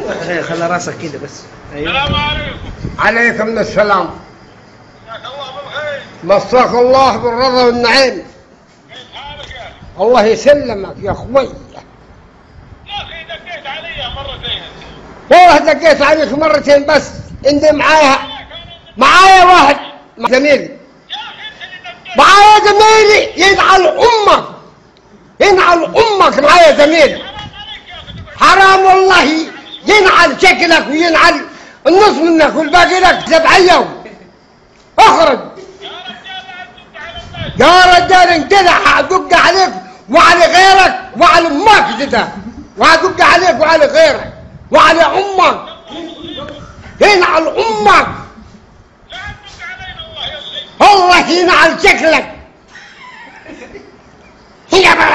خلي راسك كده بس. ايوه. السلام عليكم. عليكم السلام. مساك الله بالخير. مساك الله بالرضا والنعيم. كيف حالك يا اخي؟ الله يسلمك يا اخوي. يا اخي دقيت علي مرتين. والله دقيت عليك مرتين بس. انت معايا واحد زميلي. يا اخي انت اللي دقيت. معايا زميلي ينعل امك. ينعل امك معايا زميلي. حرام والله ينعل شكلك وينعل النص منك والباقي لك سبعية. اخرج يا رجال. انت هدق عليك وعلى غيرك وعلى امك كده، وهدق عليك وعلى غيرك وعلى امك. ينعل امك. الله ينعل شكلك. هي